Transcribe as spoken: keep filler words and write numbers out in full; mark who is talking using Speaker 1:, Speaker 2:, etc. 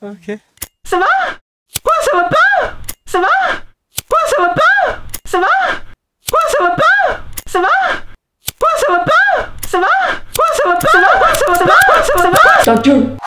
Speaker 1: Ok.
Speaker 2: Ça va? Quoi, ça va pas? Ça va? Quoi, ça va pas? Ça va? Quoi, ça va pas? Ça va? Quoi, ça va pas? Ça va? Quoi, ça va pas? Ça va? Quoi, ça va pas? Quoi, ça va pas?
Speaker 3: Ta gueule.